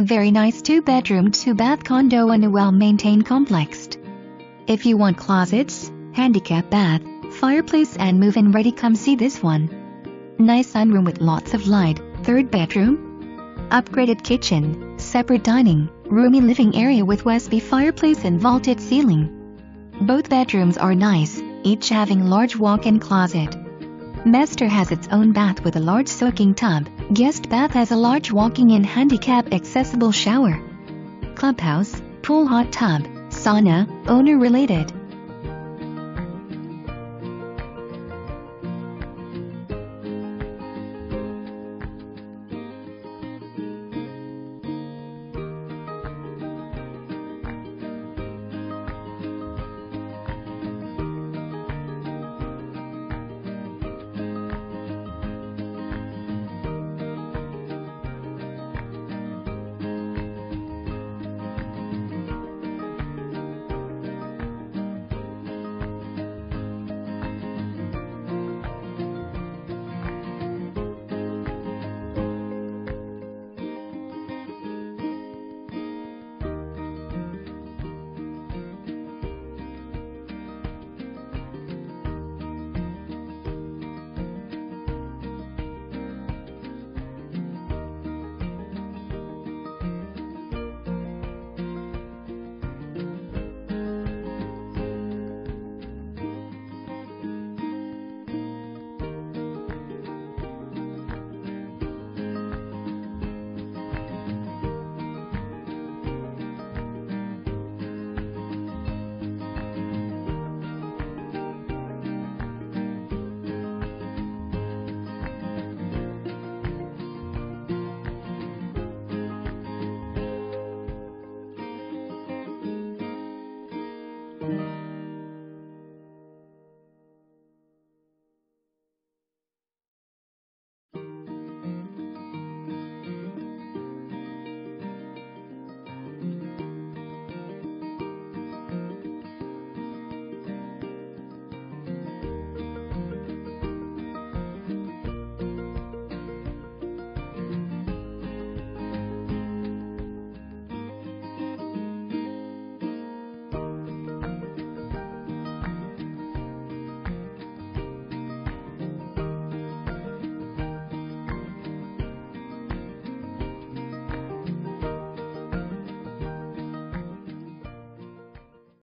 Very nice 2-bedroom 2-bath condo and a well-maintained complexed. If you want closets, handicap bath, fireplace and move-in ready, come see this one. Nice sunroom with lots of light, 3rd bedroom. Upgraded kitchen, separate dining, roomy living area with Westby fireplace and vaulted ceiling. Both bedrooms are nice, each having large walk-in closet. Master has its own bath with a large soaking tub. Guest bath has a large walking-in handicap accessible shower. Clubhouse, pool, hot tub, sauna, owner related.